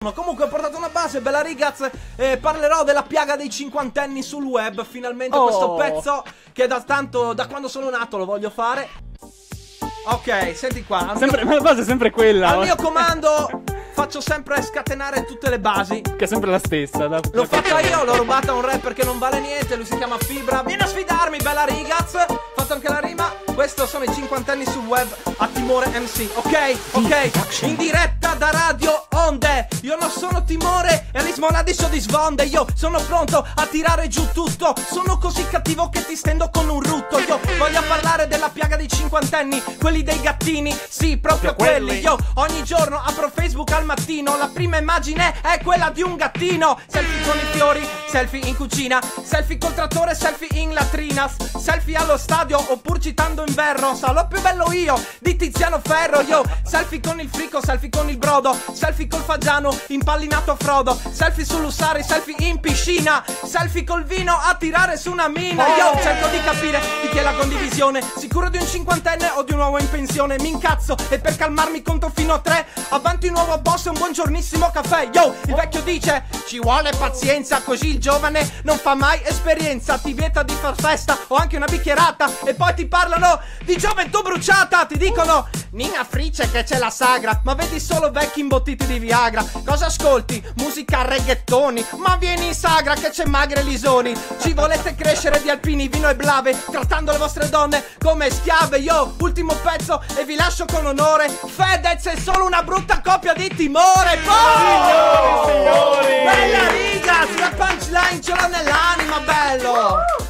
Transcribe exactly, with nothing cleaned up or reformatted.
Comunque ho portato una base, bella ragazzi, eh, parlerò della piaga dei cinquantenni sul web. Finalmente oh. questo pezzo che da tanto, da quando sono nato lo voglio fare. Ok, senti qua. Sempre, ma la base è sempre quella. Al mio comando faccio sempre scatenare tutte le basi. Che è sempre la stessa. Da, L'ho fatta io, l'ho rubata a un rapper che non vale niente. Lui si chiama Fibra. Vieni a sfidarmi, bella ragazzi. Fatto anche la rima. Questo sono i cinquantenni sul web a Timore M C. Ok, ok. In diretta da Radio Onde. Io non sono Timore e Alice Monadi so di svonde. Io sono pronto a tirare giù tutto. Sono così cattivo che ti stendo con un rutto. Io voglio parlare della piaga dei cinquantenni, quelli dei gattini, sì, proprio quelli. Io ogni giorno apro Facebook al mattino. La prima immagine è quella di un gattino. Selfie con i fiori, selfie in cucina, selfie col trattore, selfie in latrina, selfie allo stadio oppure citando inverno. Sarò più bello io di Tiziano Ferro. Io selfie con il frico, selfie con il brodo, selfie col fagiano impallinato a Frodo, selfie sull'Ussari, selfie in piscina, selfie col vino a tirare su una mina. Io cerco di capire di chi è la condivisione, sicuro di un cinquantenne o di un uomo in pensione. Mi incazzo e per calmarmi conto fino a tre. Avanti un nuovo boss e un buongiornissimo caffè. Yo, il vecchio dice ci vuole pazienza, così il giovane non fa mai esperienza. Ti vieta di far festa o anche una bicchierata e poi ti parlano di gioventù bruciata. Ti dicono Nina Frice che c'è la sagra, ma vedi solo vecchi imbottiti di Viagra. Cosa ascolti? Musica reggaetoni, ma vieni in sagra che c'è Magre e Lisoni. Ci volete crescere di alpini, vino e blave, trattando le vostre donne come schiave. Io, ultimo pezzo e vi lascio con onore. Fedez è solo una brutta copia di Timore. Signori, signori, bella riga, sulla punchline ce l'ho nell'anima, bello.